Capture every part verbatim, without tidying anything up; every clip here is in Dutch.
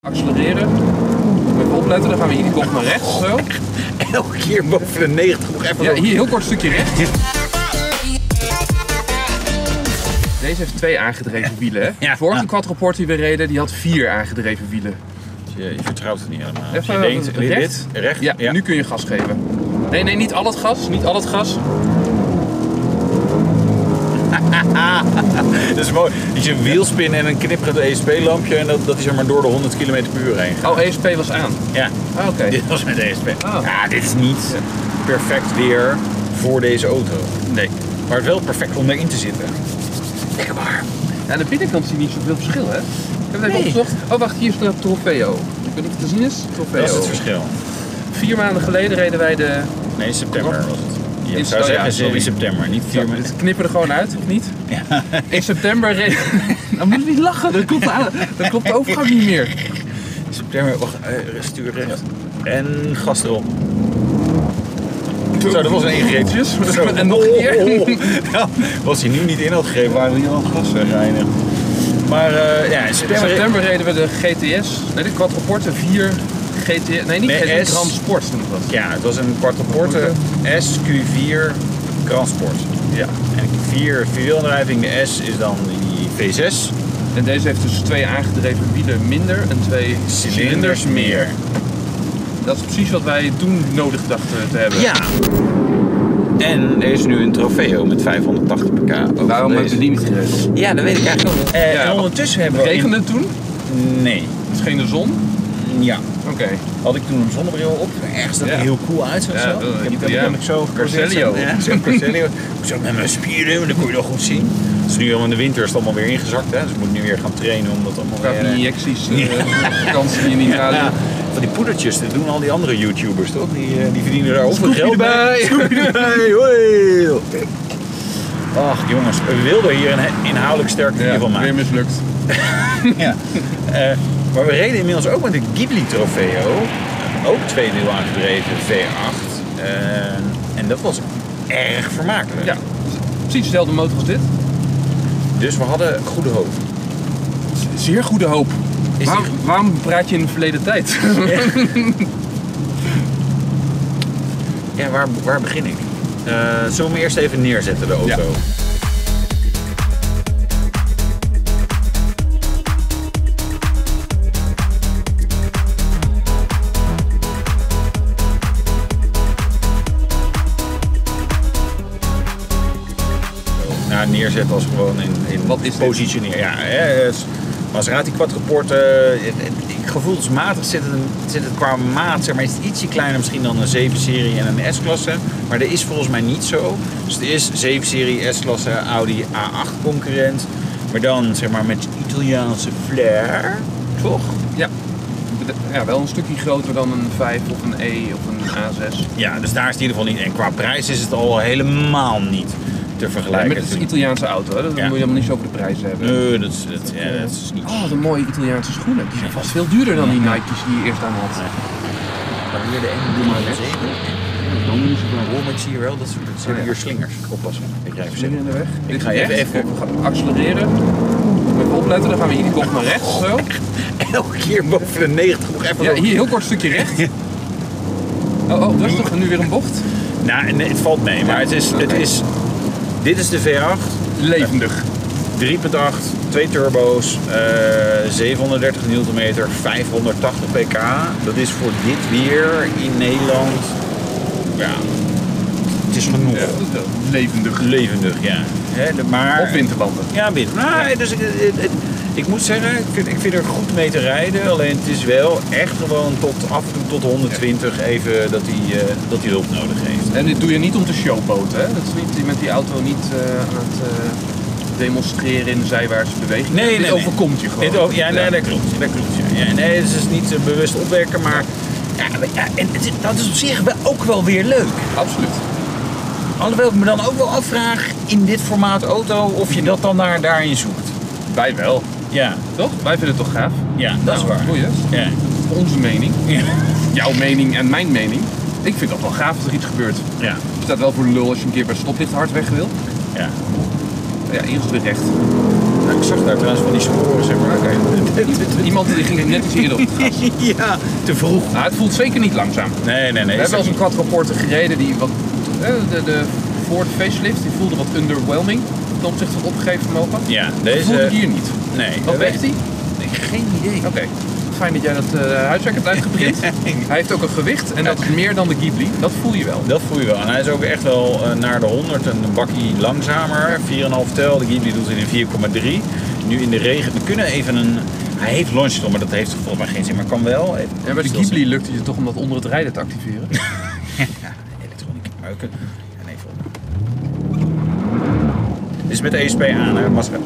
Accelereren. Even opletten, dan gaan we hier die bocht naar rechts. Zo. Elke keer boven de negentig nog even. Ja, hier een heel kort stukje rechts. Deze heeft twee aangedreven wielen. Hè? Ja. De vorige quadruport die we reden, die had vier aangedreven wielen. Je, je vertrouwt het niet helemaal. Even je denkt, recht. dit, recht. Ja, ja, nu kun je gas geven. Nee, nee, niet al het gas. Niet al het gas. Dat is mooi. Dat je een wielspin en een knipperend E S P-lampje en dat, dat is er maar door de honderd kilometer per uur heen gaat. Oh, E S P was aan. Ja, Ah, oké. dit was met E S P. Oh. Ja, dit is niet perfect weer voor deze auto. Nee. Maar het is wel perfect om erin te zitten. Lekker waar. Ja, aan de binnenkant zie je niet zoveel verschil, hè? Ik heb het even Nee. opgezocht. Oh, wacht, hier is de Trofeo. Ik weet niet of het te zien is. Trofeo. Dat is het verschil. Vier maanden geleden reden wij de... Nee, september was het. Je In- zou oh ja, zeggen sorry. in september, niet vier maanden. Het knippen er gewoon uit, of niet? Ja. In september reden... Dan moet je niet lachen, dan klopt de, aan- dan klopt de overgang niet meer. In september, wacht, uh, stuur recht. En gas erop. Zo, dat was een ingreepje. Zo. En nog een keer. Oh, ja, als hij nu niet in had gegeven, waren we hier al het gas wegreinigd. Maar uh, ja, in In september... september reden we de G T S. Nee, de Quattroporte vier G T S. Nee, niet Nee, G T S. S. Grand Sport toen het was. Ja, het was een Quattroporte S Q vier Grand Sport. Ja. En de Q vier vierwielaandrijving, de S is dan die V zes. En deze heeft dus twee aangedreven wielen minder en twee cilinders meer. Dat is precies wat wij toen nodig dachten te hebben. Ja. En er is nu een Trofeo met vijfhonderdtachtig pk. Ook Waarom van hebben we die niet gereden? Ja, dat weet ik eigenlijk ook. Uh, Ja, en ondertussen hebben we... Regende het toen? Nee. Het scheen de zon? Ja. Oké. Had ik toen een zonnebril op, ergens dat Ja. er heel cool uitzag. Ja, zo. dat- Ik heb Italiaan. dat namelijk zo Carcellio. Ja, zo Carcellio. Zo met mijn spieren, maar dat kon je nog goed zien. Dus nu helemaal in de winter is het allemaal weer ingezakt. Hè? Dus ik moet nu weer gaan trainen om dat allemaal Gaat die weer... injecties, uh, vakantie in Italië. Ja, van die poedertjes, dat doen al die andere YouTubers toch? Die, uh, die verdienen daar ook veel Scoopje geld erbij. mee. Scoopje erbij, hoi. Ach jongens, we wilden hier een inhoudelijk sterk video Ja, van maken. weer mislukt. Ja. Uh, maar we reden inmiddels ook met de Ghibli Trofeo. Ook tweewiel aangedreven V acht. Uh, en dat was erg vermakelijk. Ja, precies dezelfde motor als dit. Dus we hadden goede hoop. Zeer goede hoop. Is Waarom, die... waarom praat je in de verleden tijd? Ja, waar, waar begin ik? Uh, zullen we hem eerst even neerzetten, de auto? Ja. Nou, neerzetten als gewoon in, in Wat is dit? positioneren. Ja, hè, Maserati Quattroporte, uh, gevoelsmatig zit het, zit het qua maat, zeg maar, is het ietsje kleiner misschien dan een zeven serie en een S-klasse. Maar dat is volgens mij niet zo. Dus het is zeven serie S-klasse Audi A acht concurrent. Maar dan zeg maar met Italiaanse flair, toch? Ja. Ja, wel een stukje groter dan een vijf of een E of een A zes. Ja, dus daar is het in ieder geval niet. En qua prijs is het al helemaal niet te Ja, vergelijken. met een Italiaanse auto, hè? Dan Ja. moet je helemaal niet zo over de prijzen hebben. Nee, dat is, dat, ja, dat is niet. Oh, de mooie Italiaanse schoenen. Die zijn vast veel duurder dan die Nike's die je eerst aan had. Maar hier de ene doe maar zeker. Dan moet je zo Oh, maar ik zie hier wel, dat zijn hier slingers. Oppassen. Ik rij even in de weg. Ik ga even, even We gaan accelereren. Even opletten, dan gaan we hier die bocht naar rechts. Zo. elke keer boven de negentig nog even. Ja, hier een heel kort stukje recht. Oh, oh, rustig. En nu weer een bocht. Nou, nee, het valt mee, maar het is, het is, dit is de V acht. Levendig. drie komma acht, twee turbo's, uh, zevenhonderddertig newtonmeter, vijfhonderdtachtig pk. Dat is voor dit weer in Nederland, ja, het is genoeg. Ja, dat is wel levendig. Levendig, ja. Hè, de- maar, Of winterbanden. Ja, winter. Nou, dus ik, het, het, ik moet zeggen, ik vind, ik vind er goed mee te rijden. Alleen het is wel echt gewoon tot af en toe tot honderdtwintig even dat hij, uh, dat hij hulp nodig heeft. En dit doe je niet om te showboten, hè? Dat is niet met die auto niet uh, aan het uh, demonstreren in de zijwaartse beweging. Nee, dit nee, overkomt je gewoon. Dit ook, ja, nee, dat klopt. Dat klopt ja. Ja, nee, het is niet uh, bewust opwekken, maar ja, maar, ja en het, dat is op zich wel, ook wel weer leuk. Absoluut. Alhoewel ik me dan ook wel afvraag in dit formaat auto of je dat dan naar, daarin zoekt. Wij wel. Ja, Toch? Wij vinden het toch gaaf? ja, dat is Nou, waar. Goeie. Ja. Onze mening. Ja. Jouw mening en mijn mening. Ik vind dat wel gaaf als er iets gebeurt. Ja. Je staat wel voor de lul als je een keer bij stoplicht hard weg wil. Ja. Ja, hier is het weer recht. Nou, ik zag daar trouwens van die sporen, zeg maar. Oké. Iemand die ging net iets eerder op het gas. Ja, te vroeg. Nou, het voelt zeker niet langzaam. Nee, nee, nee. We hebben wel eens een quadruporter gereden die wat... eh, De, de Ford facelift die voelde wat underwhelming ten opzichte van het opgegeven vermogen. Ja, Dat deze... voelde ik hier niet. Nee. Wat weegt hij? Nee, geen idee. Oké. Fijn dat jij dat uh, huiswerk hebt uitgeprint. Hij heeft ook een gewicht en dat is meer dan de Ghibli. Dat voel je wel. Dat voel je wel. En hij is ook echt wel uh, naar de honderd een bakkie langzamer. vier komma vijf tel. De Ghibli doet het in vier komma drie. Nu in de regen. We kunnen even een... Hij heeft launch, maar dat heeft volgens mij geen zin. Maar kan wel. Even ja, bij de Ghibli lukt het je toch om dat onder het rijden te activeren? ja, elektronica ruiken. En even op. Dit is met E S P aan, hè? Mazda.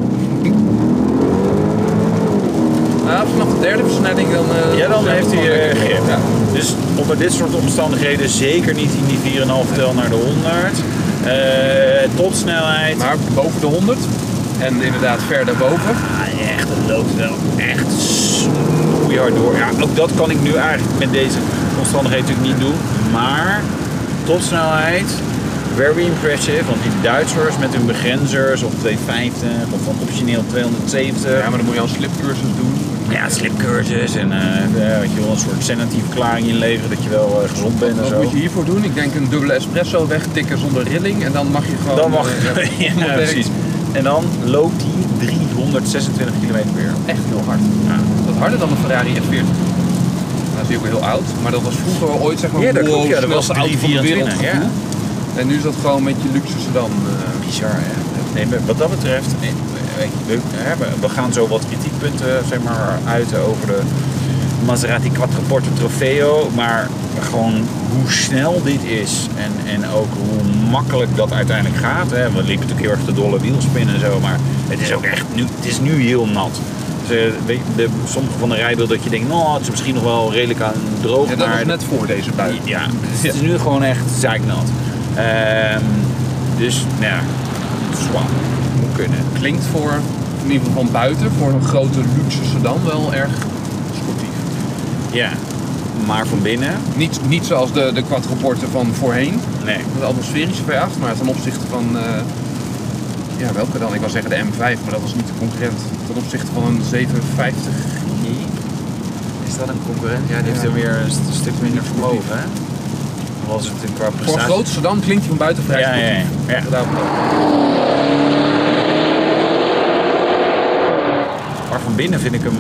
Nou, vanaf de derde versnelling dan... Uh, ja, dan heeft hij uh, grip. Ja. Dus onder dit soort omstandigheden zeker niet in die vier komma vijf tel naar de honderd. Uh, topsnelheid. Maar boven de honderd. En inderdaad verder boven. Ah, echt, het loopt wel echt snoeihard door. Ja, ook dat kan ik nu eigenlijk met deze omstandigheden natuurlijk niet doen. Maar topsnelheid, very impressive. Want die Duitsers met hun begrenzers op tweehonderdvijftig of van optioneel tweehonderdzeventig. Ja, maar dan moet je al een slipcursus doen. Ja, slipcursus en uh, weet je wel, een soort sanity-verklaring inleveren dat je wel uh, gezond bent en Wat zo. moet je hiervoor doen? Ik denk een dubbele espresso wegtikken zonder rilling en dan mag je gewoon... Dan mag uh, ja, ja, precies. En dan loopt hij driehonderdzesentwintig kilometer per uur. Echt heel hard. Ja. Dat harder dan de Ferrari F veertig. Dat is ook heel oud, maar dat was vroeger ooit zeg maar Ja, dat wow, klopt, ja, dat was snelste auto van de wereld. driehonderdvierentwintig, ja. En nu is dat gewoon een beetje luxe sedan. Uh. Bizar, hè? Nee, maar wat dat betreft, nee, we, we, we gaan zo wat kritiekpunten zeg maar, uiten over de Maserati Quattroporte Trofeo, maar gewoon hoe snel dit is en, en ook hoe makkelijk dat uiteindelijk gaat. Hè. We liepen natuurlijk heel erg de dolle wielspin en zo, maar het is ook echt nu, het is nu heel nat. Dus, de, de, sommige van de rijbeelden dat je denkt, nou, het is misschien nog wel redelijk aan droog. Ja, dat maar was net voor deze bui. Ja, het is nu gewoon echt zeiknat. Um, dus, nou ja, zwaar. Moet kunnen. Klinkt voor, in ieder geval van buiten, voor een grote luxe sedan wel erg sportief. Ja, maar van binnen? Niet, niet zoals de, de Quattroporte van voorheen. Nee. De atmosferische V acht, maar ten opzichte van... Uh, ja, welke dan? Ik wou zeggen de M vijf, maar dat was niet de concurrent. Ten opzichte van een zevenhonderdvijftig J. Is dat een concurrent? Ja, die heeft er weer een st- stuk minder vermogen, hè? Was het qua prestatie? Voor een grote sedan klinkt hij van buiten vrij ja, sportief. Ja, ja. ja. Maar van binnen vind ik hem...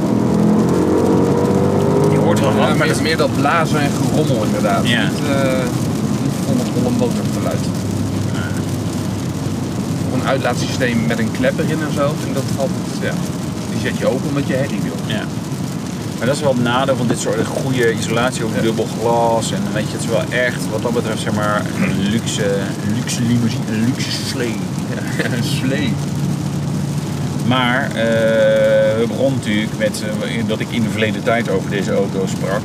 Je hoort wel wat, Ja, maar meer, dat is meer dat blazen en gerommel inderdaad. Ja. Niet, uh, niet volle, volle motorgeluid. Ja. Een uitlaatsysteem met een klep erin en zo. En dat valt, ja, die zet je open omdat je herrie wil. Ja. Maar dat is wel het nadeel van dit soort goede isolatie, ook ja. dubbel glas. En weet je, het is wel echt, wat dat betreft, zeg maar, een luxe, luxe limousine, een luxe slee. Ja, een slee. Maar uh, we begonnen natuurlijk met uh, dat ik in de verleden tijd over deze auto sprak.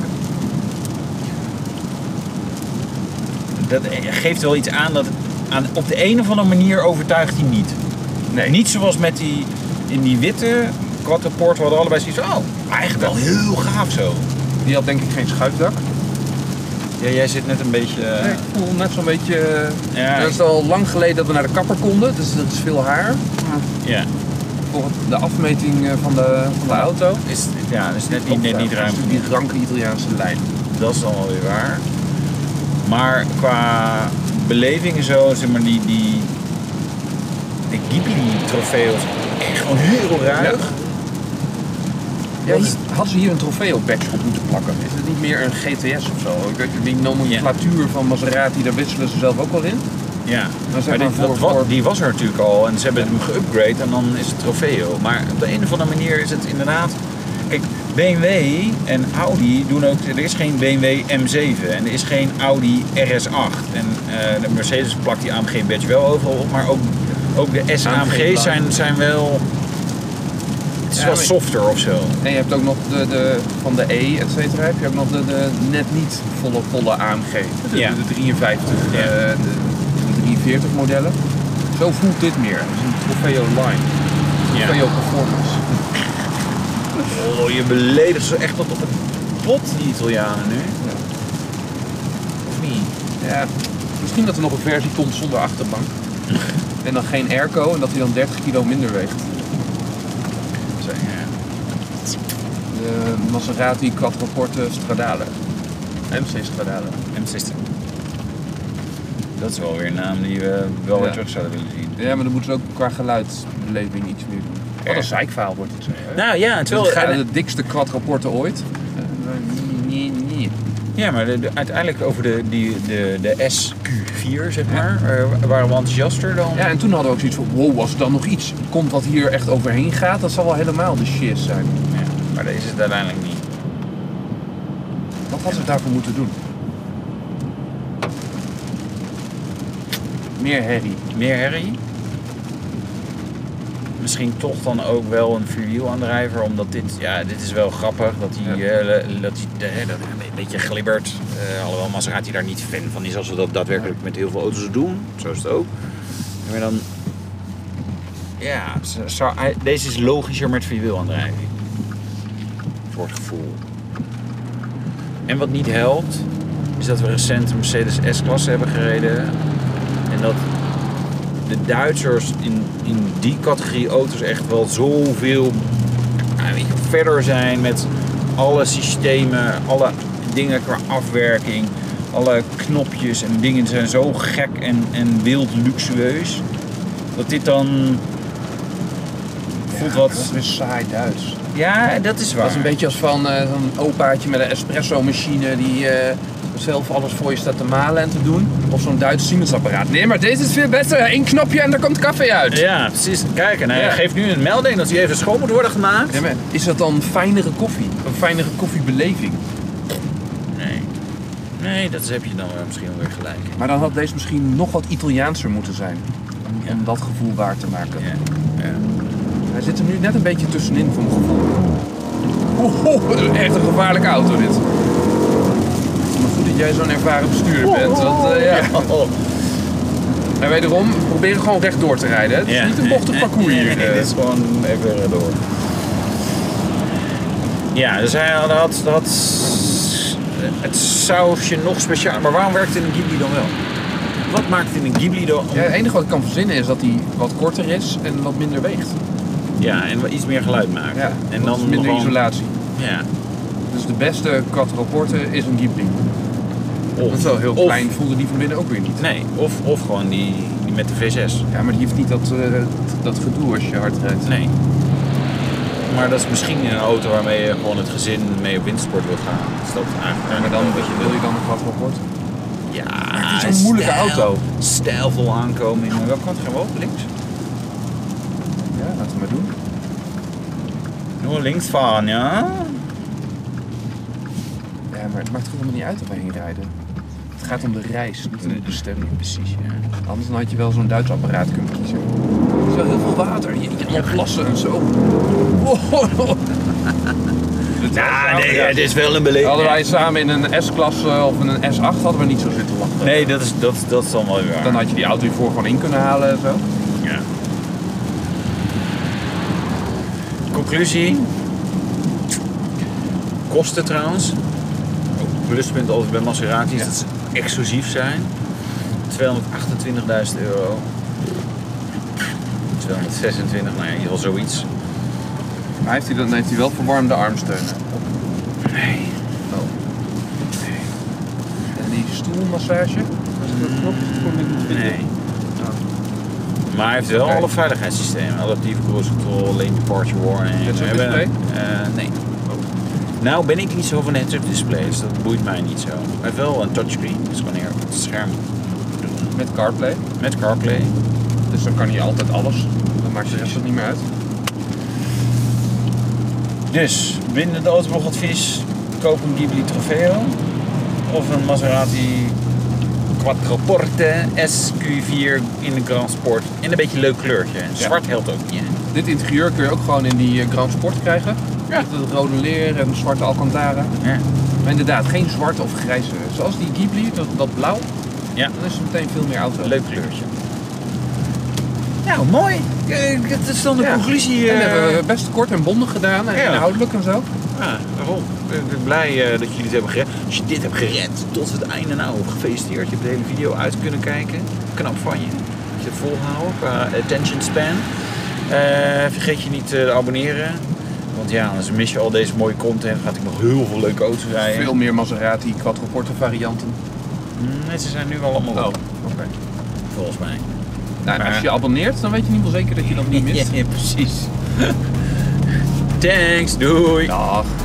Dat geeft wel iets aan dat aan, op de een of andere manier overtuigt hij niet. Nee. Niet zoals met die in die witte Quattroporte, we hadden allebei zoiets van, oh, eigenlijk wel heel gaaf zo. Die had denk ik geen schuifdak. Ja, jij zit net een beetje... Uh... Nee, ik voel net zo'n beetje... Uh, ja, het is al lang geleden dat we naar de kapper konden, dus dat is veel haar. Ja. Voor de afmeting van de, van de auto. Is, ja, dat is net niet, net niet ruim. Die ranke Italiaanse lijn. Dat is dan wel weer waar. Maar qua beleving en zo, zeg maar, die, die, die Ghibli-trofeo's, echt gewoon heel ruig. Ja, ja, hadden ze hier een trofeo-badge op moeten plakken? Is het niet meer een G T S of zo? Ik weet, die nomenclatuur ja. van Maserati, daar wisselen ze zelf ook wel in. Ja, maar, maar die, voor, dat, voor... die was er natuurlijk al en ze hebben hem geüpgrade en dan is het trofeo. Maar op de een of andere manier is het inderdaad... Kijk, B M W en Audi doen ook... Er is geen B M W M zeven en er is geen Audi R S acht. En uh, de Mercedes plakt die A M G-badge wel overal op, maar ook, ook de S A M G's zijn, zijn wel... Het is ja, wel softer of zo. En je hebt ook nog de, de van de E, et cetera, heb je ook nog de, de net niet volle, volle A M G. De, ja. de, de drieënvijftig, ja. de, de, de drieënveertig modellen. Zo voelt dit meer. Het is een Trofeo Line. Trofeo ja. Performance. Oh, je beledigt ze echt tot op het bot, die Italianen nu. Ja. Of niet? Ja, misschien dat er nog een versie komt zonder achterbank. En dan geen airco en dat hij dan dertig kilo minder weegt. De Maserati Quattroporte Stradale. M C Stradale. M C Stradale. Dat is wel weer een naam die we wel weer Ja. terug zouden willen zien. Ja, maar dan moeten ze ook qua geluidsbeleving iets meer doen. Wat een zeikverhaal wordt dit zo. hè? Nou ja, Het terwijl... is de, de dikste Quattroporte ooit. Uh, nee, nee, nee. Ja, maar de, de- uiteindelijk over de, die, de, de S Q vier, zeg maar, eh, waren we enthousiaster dan. Ja, en toen hadden we ook zoiets van, wow, als er dan nog iets komt wat hier echt overheen gaat, dat zal wel helemaal de shit zijn. Ja, maar dat is het uiteindelijk niet. Wat hadden ze daarvoor moeten doen? Meer herrie. Meer herrie. Misschien toch dan ook wel een vierwielaandrijver, omdat dit, ja, dit is wel grappig dat hij Ja. eh, dat, hij, eh, dat hij een beetje glibbert. Uh, alhoewel Maserati daar niet fan van is als we dat daadwerkelijk met heel veel auto's doen. Zo is het ook. Maar dan, ja, zou, hij- deze is logischer met vierwielaandrijving. Voor het gevoel. En wat niet helpt, is dat we recent een Mercedes S-klasse hebben gereden. En dat de Duitsers in, in die categorie auto's echt wel zoveel ja, weet je, verder zijn met alle systemen, alle dingen qua afwerking, alle knopjes en dingen zijn zo gek en, en wild luxueus. Dat dit dan voelt Ja, wat... dat is weer saai Duits. Ja, dat is waar. Dat is een beetje als van eh, zo'n opaatje met een espresso machine die eh, zelf alles voor je staat te malen en te doen. Of zo'n Duits Siemens-apparaat. Nee, maar deze is veel beter. Eén knopje en er komt koffie uit. Ja, precies. Kijk, en hij Ja. geeft nu een melding dat hij even schoon moet worden gemaakt. Ja, maar is dat dan fijnere koffie? Een fijnere koffiebeleving? Nee. Nee, dat heb je dan wel misschien wel weer gelijk. Maar dan had deze misschien nog wat Italiaanser moeten zijn. Om, Ja. om dat gevoel waar te maken. Ja. Ja. Hij zit er nu net een beetje tussenin voor mijn gevoel. Oeh, oeh, echt een gevaarlijke auto dit. Maar goed dat jij zo'n ervaren bestuurder bent. Want, eh, ja. Oh. En wederom, we proberen gewoon rechtdoor te rijden. Hè? Het is Ja. niet een bochtig parcours Nee, hier. nee, nee, eh. dit is gewoon even door. Ja, dus hij had, had, had het sausje nog speciaal. Maar waarom werkt het in een Ghibli dan wel? Wat maakt het in een Ghibli dan? Ja, het enige wat ik kan verzinnen is dat hij wat korter is en wat minder weegt. Ja, en iets meer geluid maakt. Ja, en dat dan is minder gewoon- isolatie. Ja. Dus de beste Quattroporte is een Ghibli. Of, Want zo heel of- klein voelde die van binnen ook weer niet. Nee, of, of gewoon die, die met de V zes. Ja, maar die heeft niet dat, eh, dat gedoe als je hard rijdt. Nee. Maar dat is misschien een auto waarmee je gewoon het gezin mee op wintersport wil gaan. Dus dat eigenlijk Ja, maar dan wat je, wil je dan een Quattroporte? Ja, het is een moeilijke stijl- auto. Stijlvol aankomen. In welke kant gaan we op? Links? Ja, laten we maar doen. Nur links fahren, ja? Ja, maar het maakt helemaal niet uit of we heen rijden. Het gaat om de reis, niet om de bestemming. Precies, ja. Anders dan had je wel zo'n Duits apparaat kunnen kiezen. Er is wel heel veel water. Je, je allemaal plassen en zo. Oh, Ja, nee, het is wel een beleving. Hadden wij samen in een S-klasse of in een S acht hadden we niet zo zitten lachen. Nee, dat is, dat, dat is dan wel weer waar. Dan had je die auto hiervoor gewoon in kunnen halen en zo. Ja. Conclusie. Kosten trouwens. Ook een pluspunt altijd bij Maserati is Ja. dat ze exclusief zijn. tweehonderdachtentwintigduizend euro. tweehonderdzesentwintig, nou ja, in ieder geval zoiets. Maar heeft hij dan heeft hij wel verwarmde armsteunen? Nee. Oh. Nee. En die stoelmassage? Als ik dat klopt, kon ik niet vinden. Nee. Maar hij heeft wel Oké. alle veiligheidssystemen. Adaptieve cruise control, lane departure warning. Heads-up We hebben- display? eh, nee. Nou ben ik niet zo van de heads-up displays. Dat boeit mij niet zo. Hij heeft wel een touchscreen. Dus wanneer op het scherm doen. Met CarPlay. Met CarPlay. Dus dan kan hij altijd alles. Dan maakt de rest het niet meer uit. Dus, binnen het autoblogadvies, koop een Ghibli Trofeo. Of een Maserati Quattroporte S Q vier in de Grand Sport. En een beetje een leuk kleurtje. Zwart helpt ook niet. Hè? Dit interieur kun je ook gewoon in die eh, Grand Sport krijgen. Ja. Met het rode leer en zwarte Alcantara. Ja. Maar inderdaad, geen zwart of grijze. Zoals die Ghibli, dat, dat blauw. Ja. Dan is het meteen veel meer auto. Leuk kleurtje. Nou, mooi. Eh, Dat is dan de Ja. conclusie. En eh, hebben we best kort en bondig gedaan. En Ja. inhoudelijk en zo. Ja, daarom. Ik ben blij eh, dat jullie het hebben gered. Als je dit hebt gered tot het einde, nou, gefeliciteerd. Je hebt de hele video uit kunnen kijken. Knap van je. Dat je het volhouden qua attention span. Eh, vergeet je niet te abonneren. Want ja, anders mis je al deze mooie content. Gaat ik nog heel veel leuke auto's rijden. Veel meer Maserati Quattroporte varianten. Nee, ze zijn nu al allemaal Oh, op, oké. volgens mij. Nou, Maar- als je je abonneert, dan weet je in ieder geval zeker dat je dat niet mist. Ja, precies. Thanks, doei. Dag.